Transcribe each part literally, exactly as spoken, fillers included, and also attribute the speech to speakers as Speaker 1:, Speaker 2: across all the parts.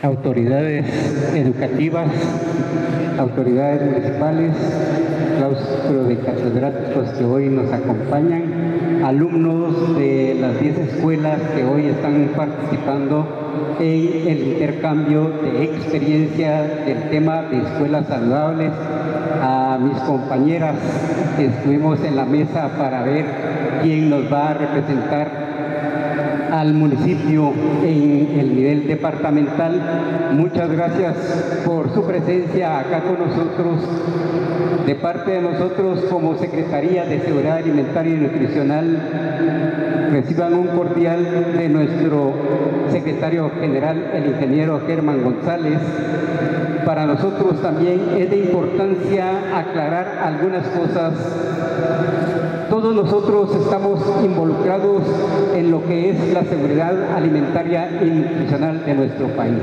Speaker 1: autoridades educativas, autoridades municipales, claustro de catedráticos que hoy nos acompañan, alumnos de las diez escuelas que hoy están participando en el intercambio de experiencia del tema de escuelas saludables. A mis compañeras que estuvimos en la mesa para ver quién nos va a representar al municipio en el nivel departamental. Muchas gracias por su presencia acá con nosotros. De parte de nosotros como Secretaría de Seguridad Alimentaria y Nutricional, reciban un cordial de nuestro secretario general, el ingeniero Germán González. Para nosotros también es de importancia aclarar algunas cosas. Todos nosotros estamos involucrados en lo que es la seguridad alimentaria y nutricional de nuestro país.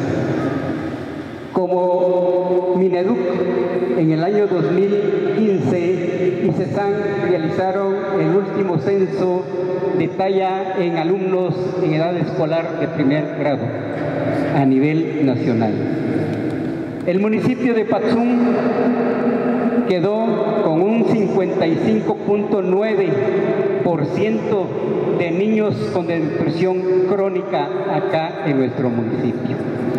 Speaker 1: Como Mineduc, en el año dos mil quince, y CESAN realizaron el último censo de talla en alumnos en edad escolar de primer grado a nivel nacional. El municipio de Patzum quedó con un cincuenta y cinco punto nueve por ciento de niños con desnutrición crónica acá en nuestro municipio.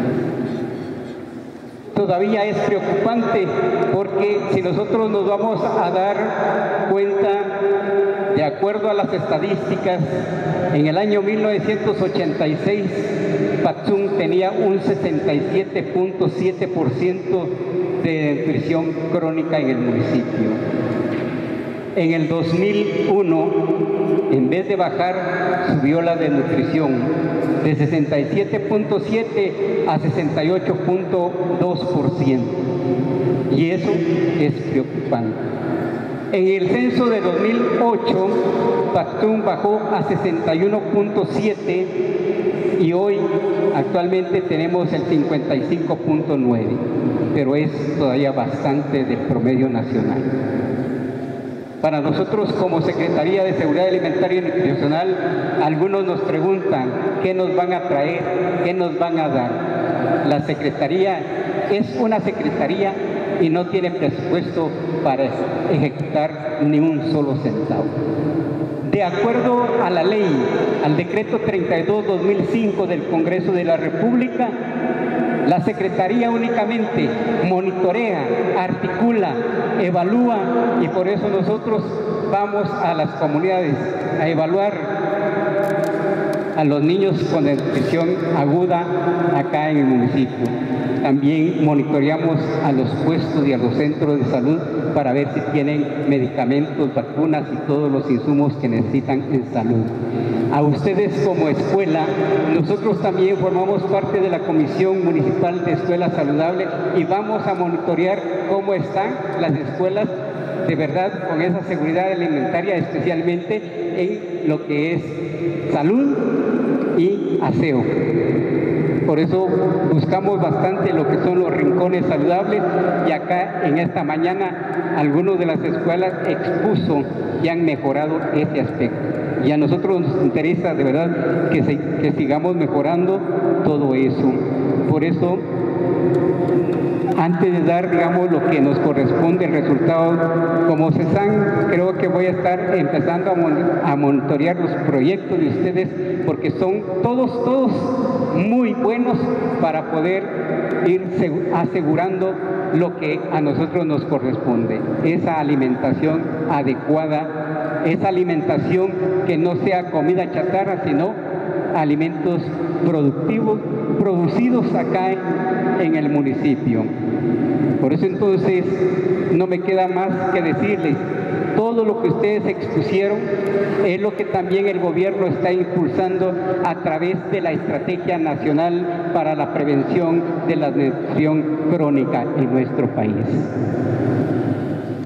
Speaker 1: Todavía es preocupante porque si nosotros nos vamos a dar cuenta, de acuerdo a las estadísticas, en el año mil novecientos ochenta y seis, Patzum tenía un sesenta y siete punto siete por ciento de nutrición crónica en el municipio. En el dos mil uno, en vez de bajar, subió la desnutrición de sesenta y siete punto siete a sesenta y ocho punto dos por ciento. Y eso es preocupante. En el censo de dos mil ocho, Patzum bajó a sesenta y uno punto siete y hoy actualmente tenemos el cincuenta y cinco punto nueve, pero es todavía bastante del promedio nacional. Para nosotros como Secretaría de Seguridad Alimentaria y Nutricional, algunos nos preguntan qué nos van a traer, qué nos van a dar. La Secretaría es una Secretaría y no tiene presupuesto para ejecutar ni un solo centavo. De acuerdo a la ley, al decreto treinta y dos guión dos mil cinco del Congreso de la República, la Secretaría únicamente monitorea, articula, evalúa, y por eso nosotros vamos a las comunidades a evaluar a los niños con desnutrición aguda acá en el municipio. También monitoreamos a los puestos y a los centros de salud para ver si tienen medicamentos, vacunas y todos los insumos que necesitan en salud. A ustedes como escuela, nosotros también formamos parte de la Comisión Municipal de Escuelas Saludables y vamos a monitorear cómo están las escuelas de verdad con esa seguridad alimentaria, especialmente en lo que es salud y aseo. Por eso buscamos bastante lo que son los rincones saludables, y acá en esta mañana algunos de las escuelas expuso y han mejorado ese aspecto. Y a nosotros nos interesa de verdad que, se, que sigamos mejorando todo eso. Por eso, antes de dar, digamos, lo que nos corresponde, el resultado, como CESAN, creo que voy a estar empezando a, mon a monitorear los proyectos de ustedes, porque son todos, todos muy buenos para poder ir asegurando lo que a nosotros nos corresponde. Esa alimentación adecuada, esa alimentación que no sea comida chatarra, sino alimentos productivos, producidos acá en, en el municipio. Por eso entonces no me queda más que decirles, todo lo que ustedes expusieron es lo que también el gobierno está impulsando a través de la Estrategia Nacional para la Prevención de la Desnutrición Crónica en nuestro país.